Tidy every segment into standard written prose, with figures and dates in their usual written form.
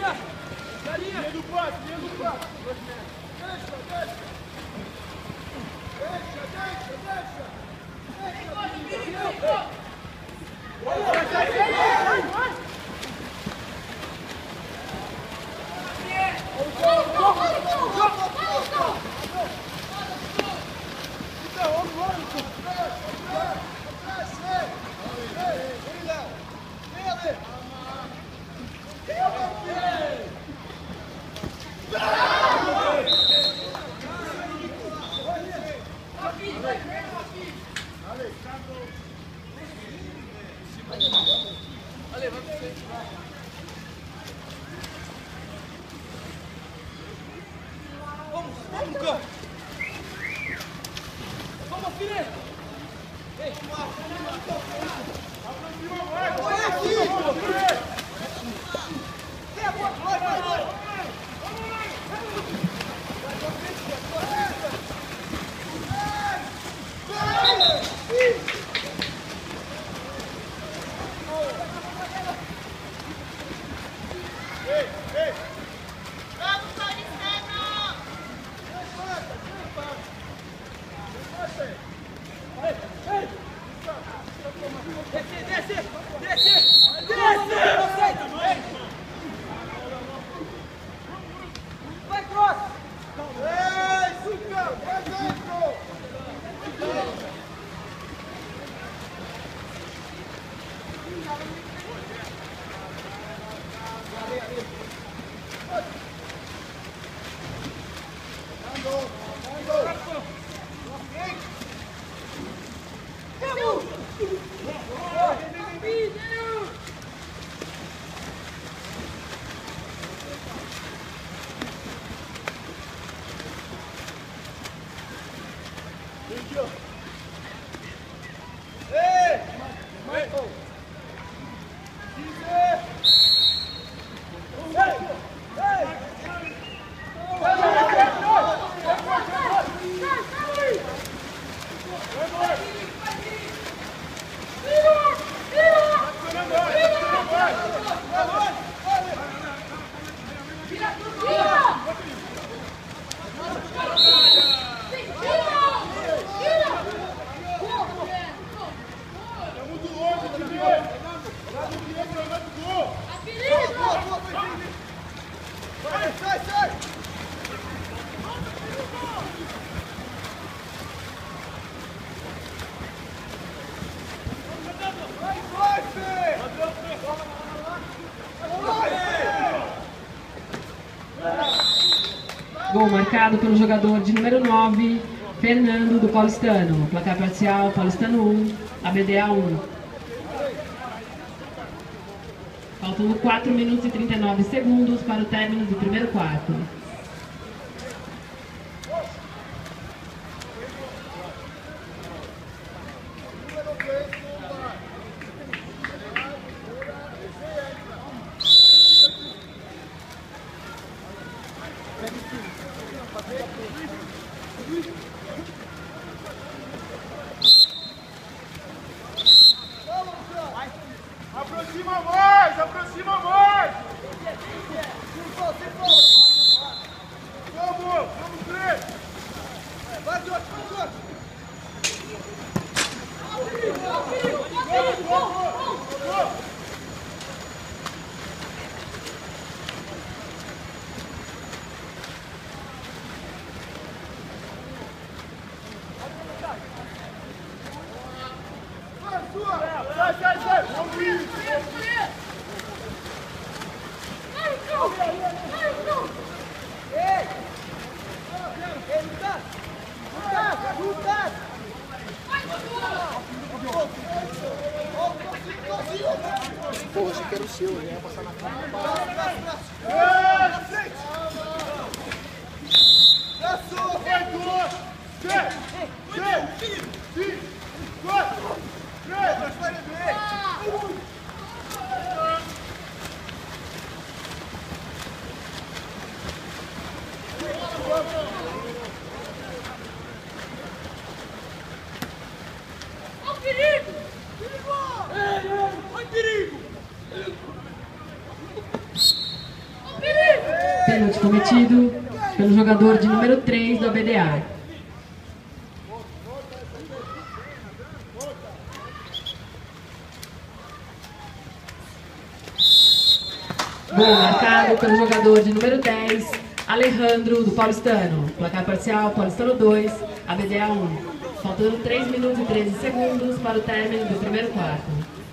Gol marcado pelo jogador de número 9, Fernando, do Paulistano. Placar parcial, Paulistano 1, ABDA 1. Faltando 4 minutos e 39 segundos para o término do primeiro quarto. Aproxima mais! Aproxima mais! Vamos! Vamos, três! Vai, Jorge! Vai, Jorge! Sai, sai, sai! Porra, achei que era o seu, ele ia passar na cara. Perigo! Perigo! Perigo! Pênalti cometido pelo jogador de número 3 do ABDA. Gol marcado pelo jogador de número 10, Alejandro, do Paulistano. Placar parcial, Paulistano 2, ABDA 1. Faltando 3 minutos e 13 segundos para o término do primeiro quarto.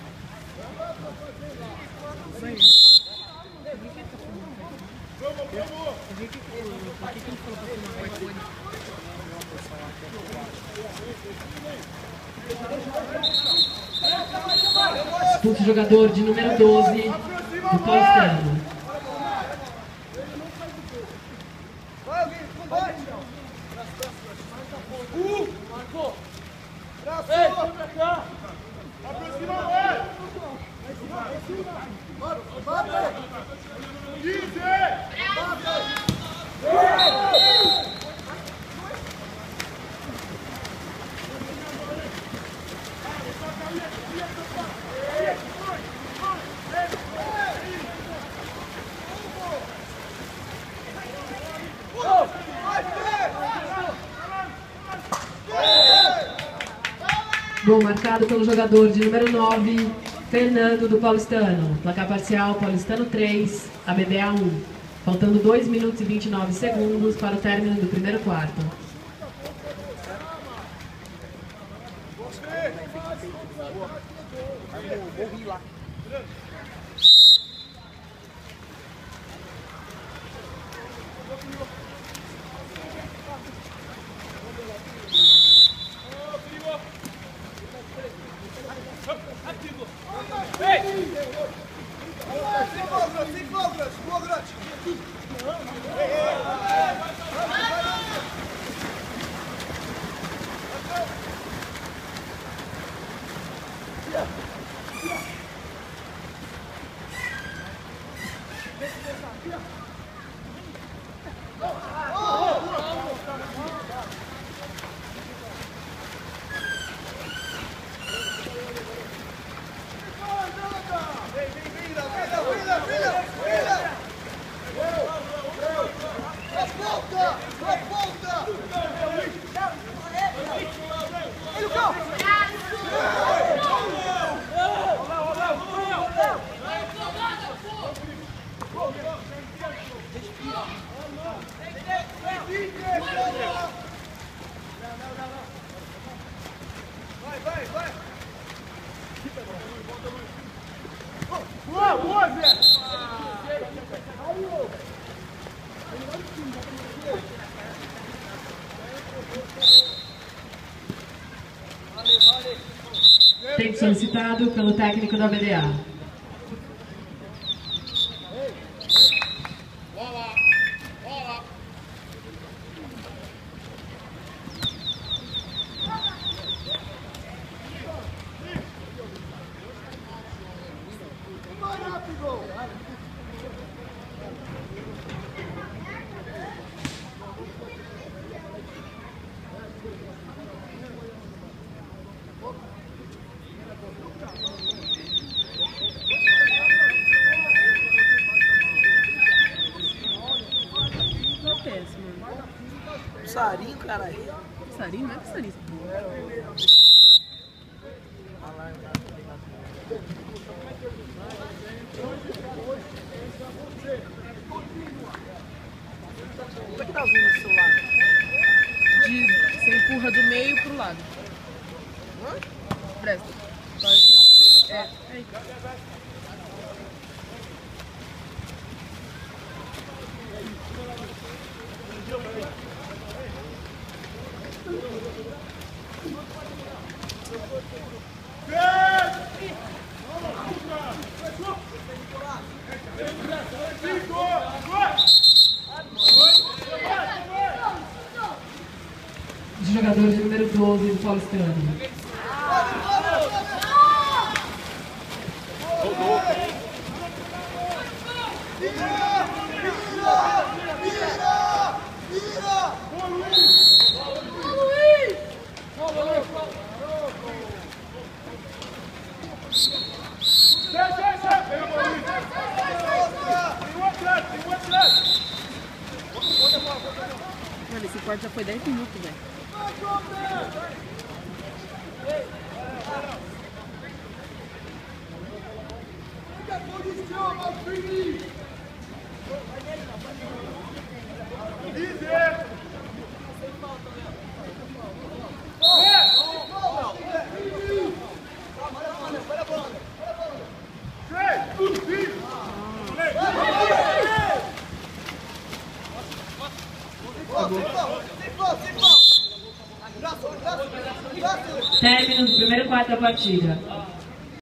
Expulso o jogador de número 12 do Paulistano. Marcou! Ei, vem pra cá! Aproxima mais! Bate! 15! Gol marcado pelo jogador de número 9, Fernando, do Paulistano. Placar parcial, Paulistano 3, ABDA 1. Faltando 2 minutos e 29 segundos para o término do primeiro quarto. Tempo solicitado pelo técnico da ABDA. Sarinho, caralho. Sarinho? Não é sarinho. Como é que tá vindo o celular? Você empurra do meio pro lado. Presta. É, aí. Jogador de número 12 do Paulistano. corte já foi 10 minutos, velho. Término do primeiro quarto da partida.